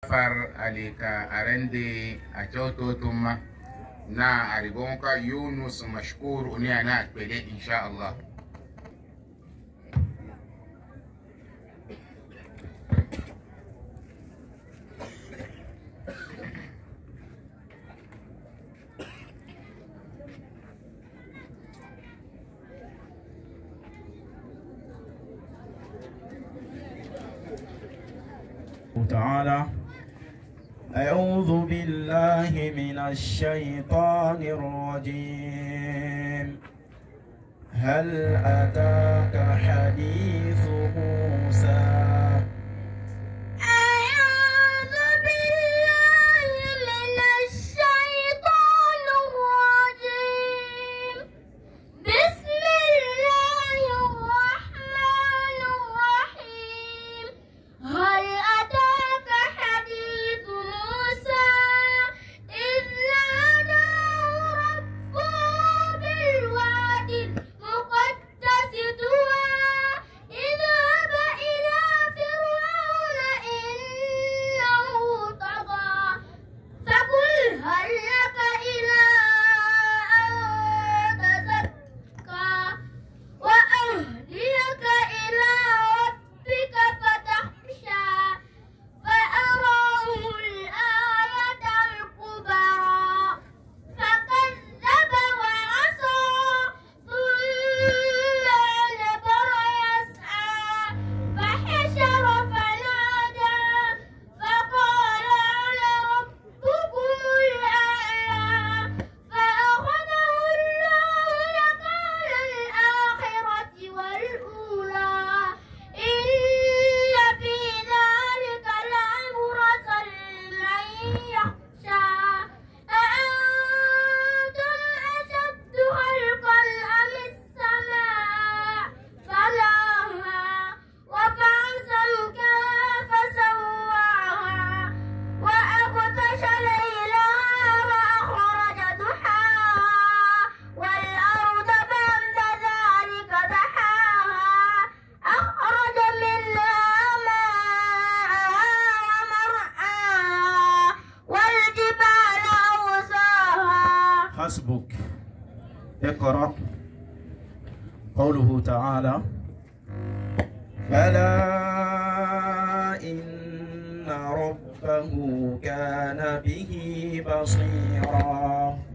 far alika arende achoto tuma na aribonka Yunus mashkur uniana pele insha Allah. تعالى أعوذ بالله من الشيطان الرجيم. هل أتاك حديث موسى؟ حسبك. اقرأ. قوله تعالى: بلى إن ربه كان به بصيرا.